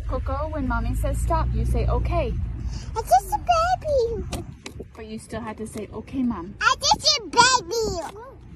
Coco, when mommy says stop, you say okay. It's just a baby. But you still had to say okay, mom. I just a baby.